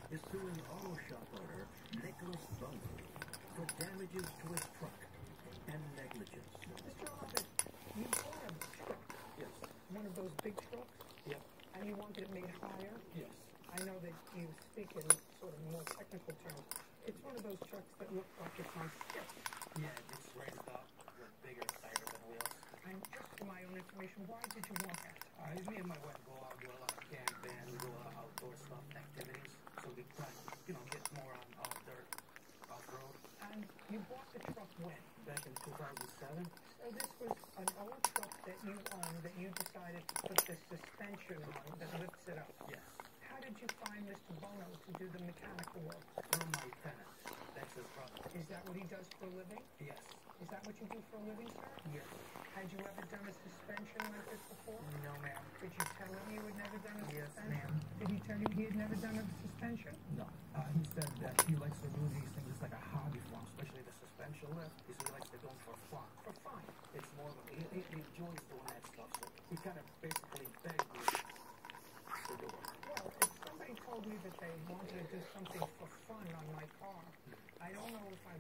is suing auto shop owner Nicholas Bono for damages to his truck and negligence. Mr. Oliver, you bought a truck. Yes. One of those big trucks? Yep. And you wanted it made higher? Yes. I know that you speak in sort of more technical terms. It's one of those trucks that look like it's on stilts. Yeah, it's raised up with bigger tires and wheels. And just for my own information, why did you want that? Me and my wife go out, do a lot of camping, we do a lot of outdoor stuff, activities. So we try to, get more on dirt, off-road. And you bought the truck when? Back in 2007. So this was an old truck that you owned that you decided to put the suspension on that lifts it up. Yes. How did you find Mr. Bono to do the mechanical work? Through my tenant. That's his brother. Is that what he does for a living? Yes. Is that what you do for a living, sir? Yes. Had you ever done a suspension like this before? No, ma'am. Did you tell him you had never done a Yes, suspension? ma'am. Did he tell you he had never done a suspension? No. He said that he likes to do these things. It's like a hobby for him, especially the suspension lift. He said he likes to do them for fun. For fun. It's more of a, he enjoys doing that stuff. So he kind of basically begged me to do it. Well, if somebody told me that they wanted to do something for fun on my car, I don't know if I